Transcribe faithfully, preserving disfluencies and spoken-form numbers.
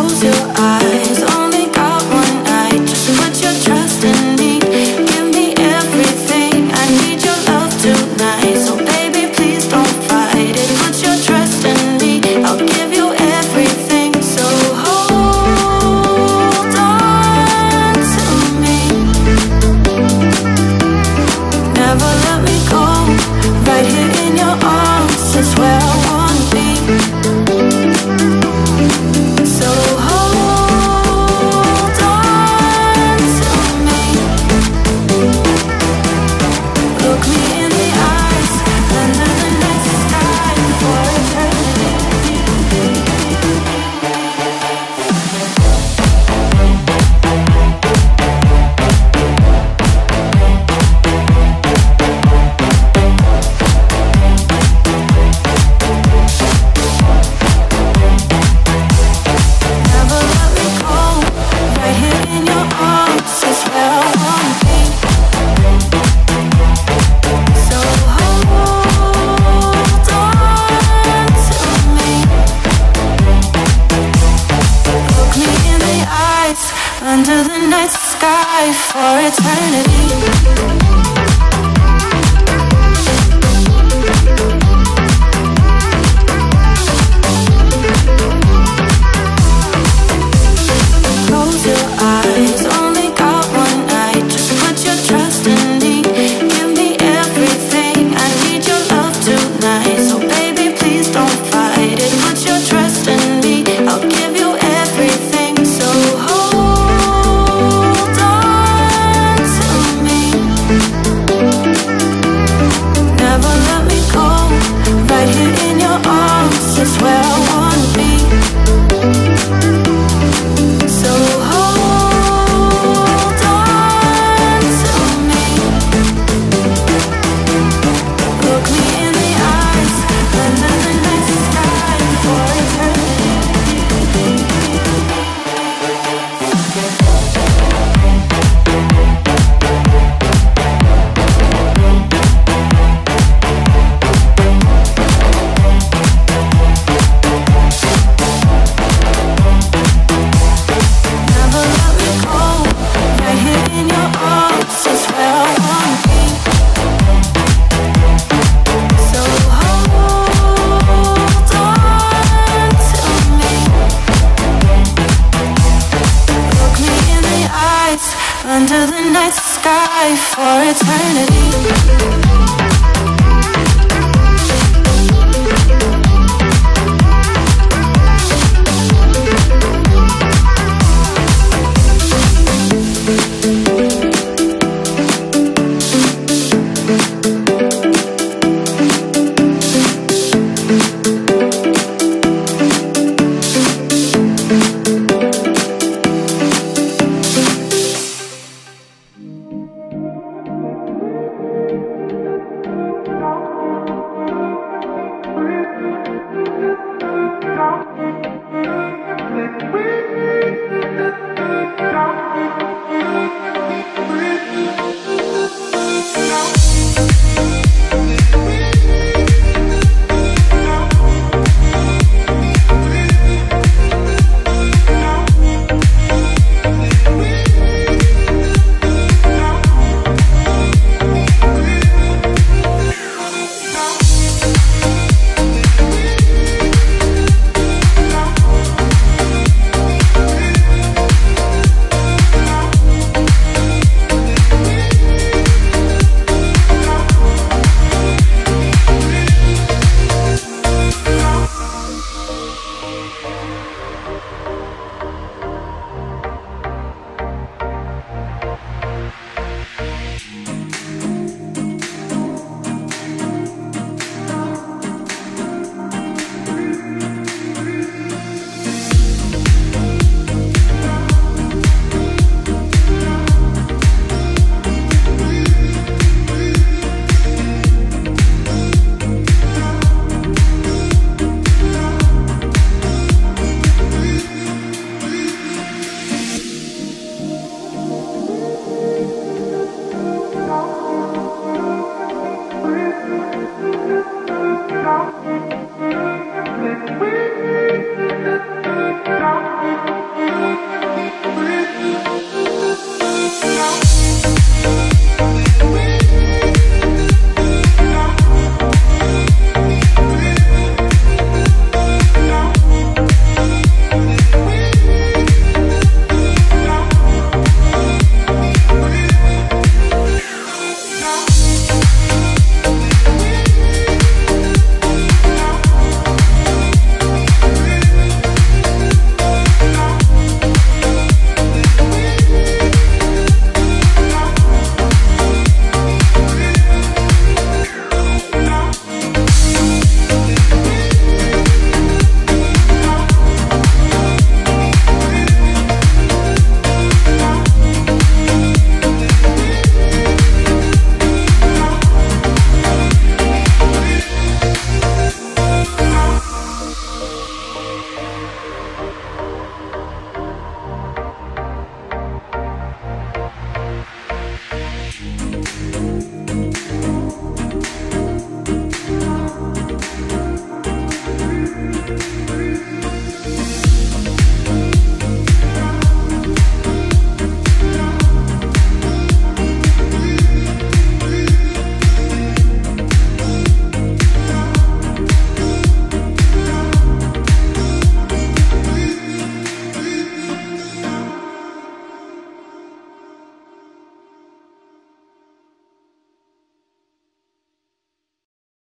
Close your eyes, only got one night. Just put your trust in me. Give me everything. I need your love tonight. So baby, please don't fight it. Put your trust in me. I'll give you everything. So hold on to me. Never let me go. Right here in your arms is where I wanna be. So hold on to me. Look me in the eyes, under the night sky for eternity. Never let me go. Right here in your arms is where I wanna be. So hold on to me. Look me in the eyes, under the night sky for eternity. Close your eyes, only got one night. Just put your trust in me. Give me everything. I need your love tonight. So baby, please don't fight it. Put your trust in me. I'll give you everything. So hold on to me. Never let me go. Right here in your arms is where I wanna be. So hold on to me. Look me in the eyes, under the night sky for eternity. Never let me go. Right here in your arms is where I wanna be. So hold on to me. Look me in the eyes, under the night sky for eternity.